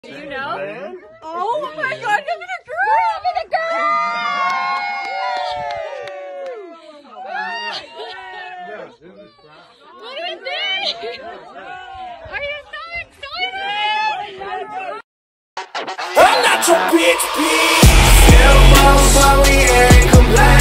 You know? Oh my God, give me the girl! Give me the girl! What do you think? Are you so excited? I'm not your bitch, bitch. Still, but we ain't complaining.